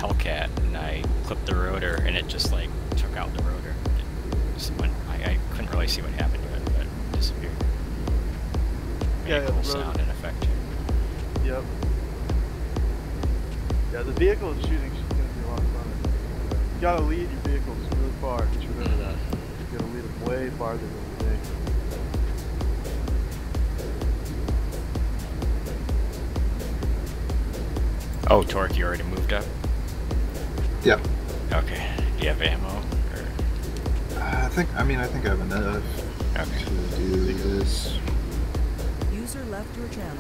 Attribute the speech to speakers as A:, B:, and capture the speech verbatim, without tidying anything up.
A: Hellcat, and I clipped the rotor, and it just like took out the rotor. It just went, I, I couldn't really see what happened to it, but it disappeared. Made
B: Yeah,
A: a
B: yeah,
A: cool
B: the rotor.
A: sound and effect.
B: Yep. Yeah, the vehicle shooting is going to be a lot of fun. You got to lead your vehicles really far. Just remember that. You got to lead them way farther than you think.
A: Oh, Torque, you already moved up?
C: Yep.
A: Okay. Do you have ammo? Or?
C: Uh, I think, I mean, I think I have enough
A: Okay.
C: to do this.
D: User left your channel.